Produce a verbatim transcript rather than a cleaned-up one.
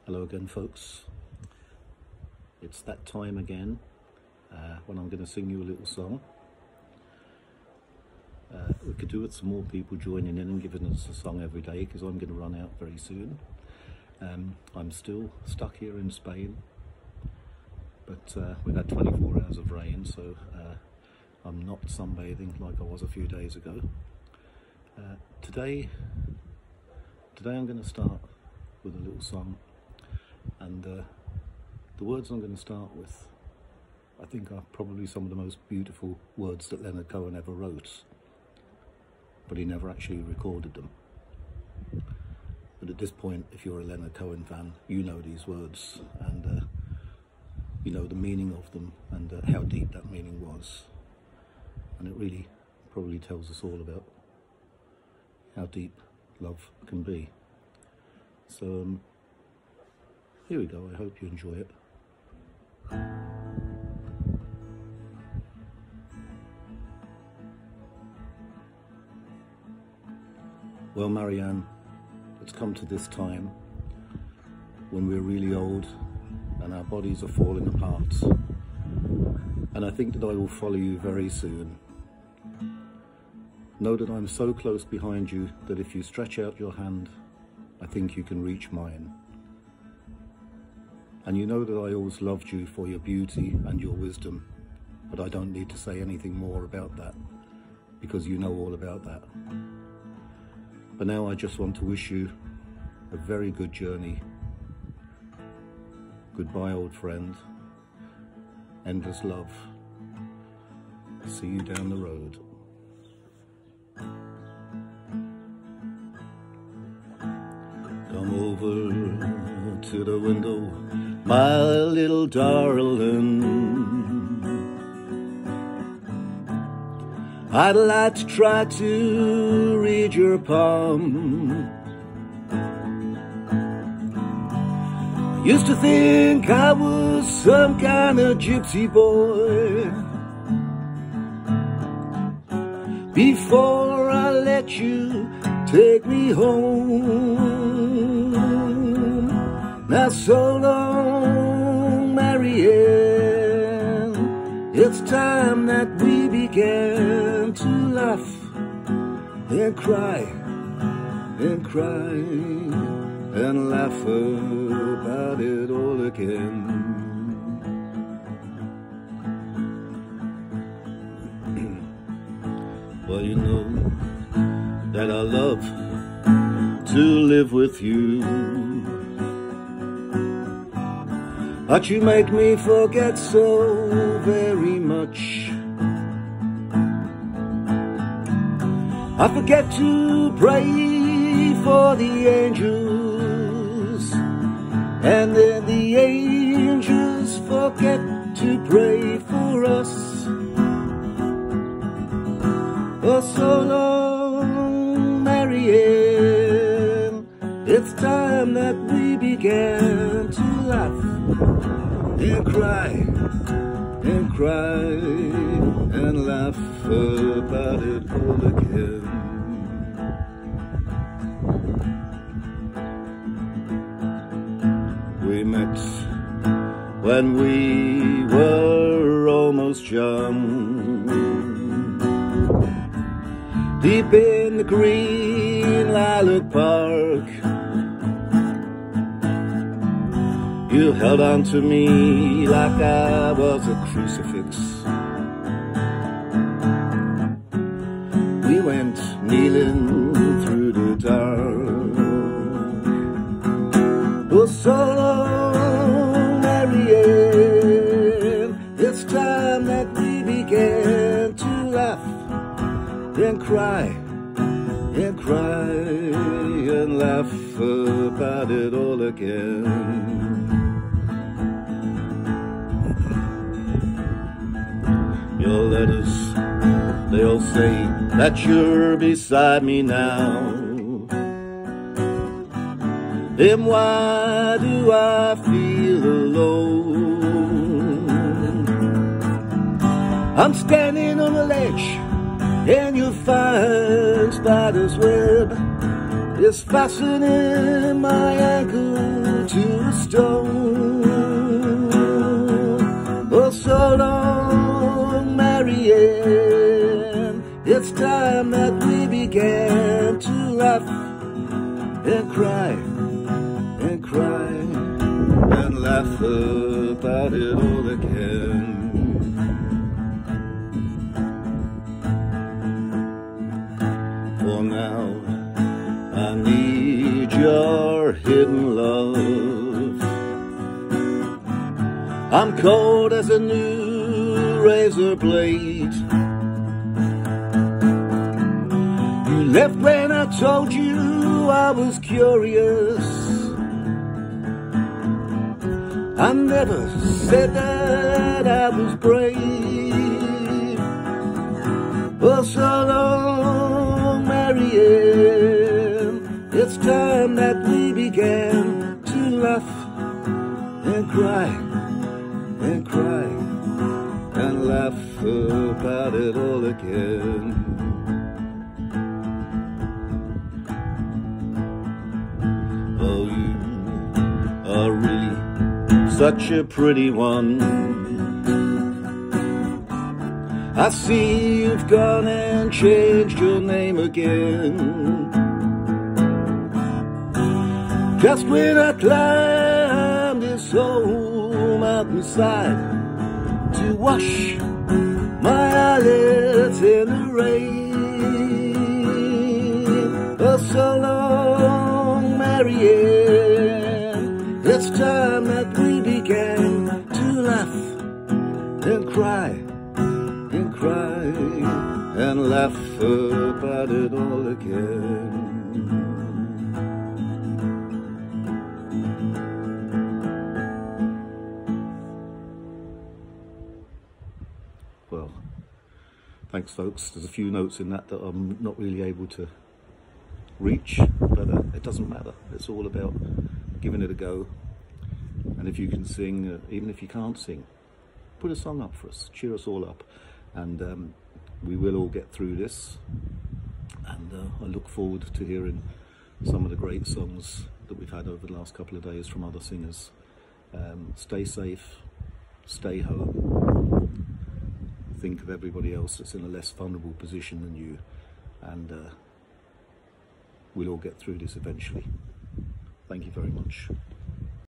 Hello again, folks. It's that time again uh, when I'm going to sing you a little song. Uh, we could do with some more people joining in and giving us a song every day, because I'm going to run out very soon. Um, I'm still stuck here in Spain, but uh, we've had twenty-four hours of rain, so uh, I'm not sunbathing like I was a few days ago. Uh, today, today I'm going to start with a little song. And uh, the words I'm going to start with, I think, are probably some of the most beautiful words that Leonard Cohen ever wrote, but he never actually recorded them. But at this point, if you're a Leonard Cohen fan, you know these words, and uh, you know the meaning of them, and uh, how deep that meaning was. And it really probably tells us all about how deep love can be. So um, here we go. I hope you enjoy it. Well, Marianne, it's come to this time when we're really old and our bodies are falling apart. And I think that I will follow you very soon. Know that I'm so close behind you that if you stretch out your hand, I think you can reach mine. And you know that I always loved you for your beauty and your wisdom, but I don't need to say anything more about that, because you know all about that. But now I just want to wish you a very good journey. Goodbye, old friend. Endless love. See you down the road. Come over to the window, my little darling. I'd like to try to read your palm. I used to think I was some kind of gypsy boy before I let you take me home. Now so long, Marianne, it's time that we began to laugh and cry and cry and laugh about it all again. Well, you know that I love to live with you, but you make me forget so very much. I forget to pray for the angels, and then the angels forget to pray for us. Oh, so long, Marianne, it's time that we began to laugh and cry and cry and laugh about it all again. We met when we were almost young, deep in the green lilac park. You held on to me like I was a crucifix. We went kneeling through the dark. Oh, so long, Marianne, it's time that we began to laugh and cry and cry and laugh about it all again. Your letters, they all say that you're beside me now. Then why do I feel alone? I'm standing on a ledge, and your fine spider's web is fastening my ankle to a stone. Oh, so long, Marianne, it's time that we began to laugh and cry and cry and laugh about it all again. For now I need your hidden love. I'm cold as a new razor blade. You left when I told you I was curious. I never said that I was brave. Oh, so long, Marianne, it's time that we began to laugh and cry and cry and laugh about it all again. Oh, you are really such a pretty one. I see you've gone and changed your name again. Just when I climbed this old mountainside to wash my eyelids in the rain. Oh, so long, Marianne, it's time that we began to laugh and cry and cry and laugh about it all again. Well, thanks folks. There's a few notes in that that I'm not really able to reach, but uh, it doesn't matter. It's all about giving it a go. And if you can sing, uh, even if you can't sing, put a song up for us, cheer us all up, and um, we will all get through this. And uh, I look forward to hearing some of the great songs that we've had over the last couple of days from other singers. Um, stay safe, stay home, think of everybody else that's in a less vulnerable position than you, and uh, we'll all get through this eventually. Thank you very much.